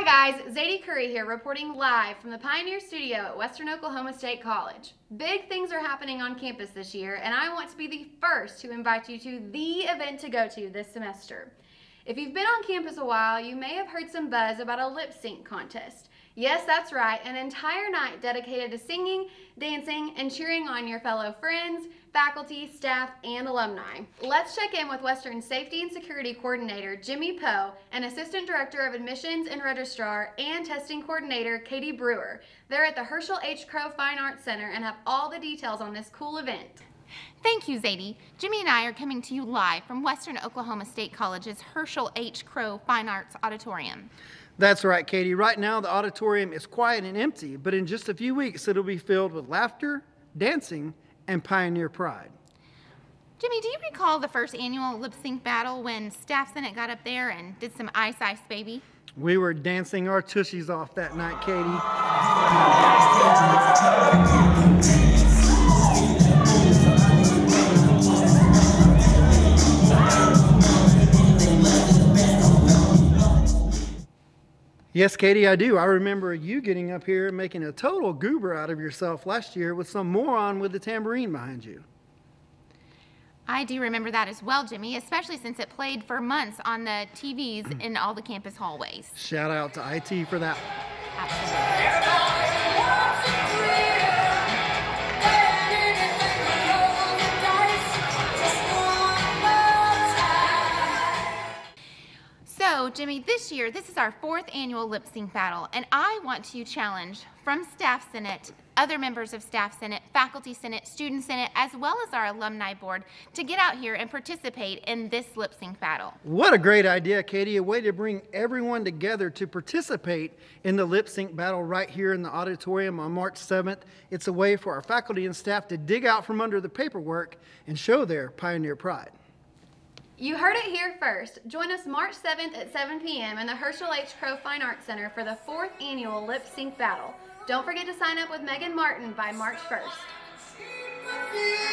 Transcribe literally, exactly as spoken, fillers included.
Hi guys, Zadie Curry here reporting live from the Pioneer Studio at Western Oklahoma State College. Big things are happening on campus this year, and I want to be the first to invite you to the event to go to this semester. If you've been on campus a while, you may have heard some buzz about a lip sync contest. Yes, that's right, an entire night dedicated to singing, dancing, and cheering on your fellow friends, faculty, staff, and alumni. Let's check in with Western Safety and Security Coordinator Jimmy Poe and Assistant Director of Admissions and Registrar and Testing Coordinator Katie Brewer. They're at the Herschal H. Crow Fine Arts Center and have all the details on this cool event. Thank you, Zadie. Jimmy and I are coming to you live from Western Oklahoma State College's Herschal H. Crow Fine Arts Auditorium. That's right, Katie. Right now, the auditorium is quiet and empty, but in just a few weeks, it'll be filled with laughter, dancing, and Pioneer pride. Jimmy, do you recall the first annual lip sync battle when Staff Senate got up there and did some Ice Ice Baby? We were dancing our tushies off that night, Katie. Yes, Katie, I do. I remember you getting up here and making a total goober out of yourself last year with some moron with the tambourine behind you. I do remember that as well, Jimmy, especially since it played for months on the T Vs in all the campus hallways. Shout out to I T for that. Absolutely. So, Jimmy, this year, this is our fourth annual lip sync battle, and I want to challenge from Staff Senate, other members of Staff Senate, Faculty Senate, Student Senate, as well as our Alumni Board, to get out here and participate in this lip sync battle. What a great idea, Katie. A way to bring everyone together to participate in the lip sync battle right here in the auditorium on March seventh. It's a way for our faculty and staff to dig out from under the paperwork and show their Pioneer pride. You heard it here first. Join us March seventh at seven p m in the Herschal H. Crow Fine Arts Center for the fourth annual lip sync battle. Don't forget to sign up with Maegan Martin by March first.